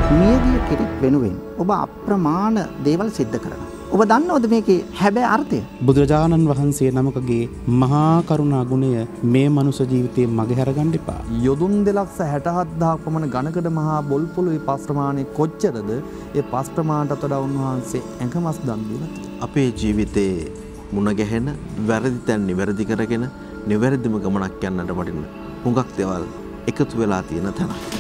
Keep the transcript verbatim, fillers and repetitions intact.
මියගිය කෙනෙක් වෙනුවෙන් ඔබ අප්‍රමාණ දේවල් සිද්ධ කරනවා. ඔබ දන්නවද මේකේ හැබැයි අර්ථය? බුදුරජාණන් වහන්සේ නමකගේ මහා කරුණා ගුණය මේ මනුෂ්‍ය ජීවිතේ මගහැරගන්න එපා. යොදුන් දෙලක්ෂ හැට හත්දාහක් පමණ ඝනකඩ මහා බොල් පොළොවේ පස් ප්‍රමාණය කොච්චරද? ඒ පස් ප්‍රමාණයට වඩා උන්වහන්සේ ඇඟමස් දන් දීලා තියෙනවා. අපේ ජීවිතේ මුණ ගැහෙන වැරදි තැන් නිවැරදි කරගෙන නිවැරදිම ගමනක් යන්නට වටින හුඟක් දේවල් එකතු වෙලා තියෙන තැනක්.